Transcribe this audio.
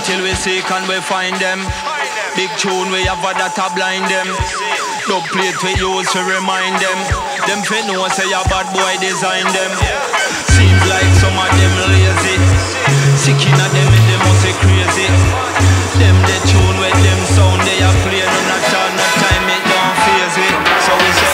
till we seek and we find them. Big tune we have a that a blind them. Dub plate we use to remind them. Them fi know say a bad boy design them.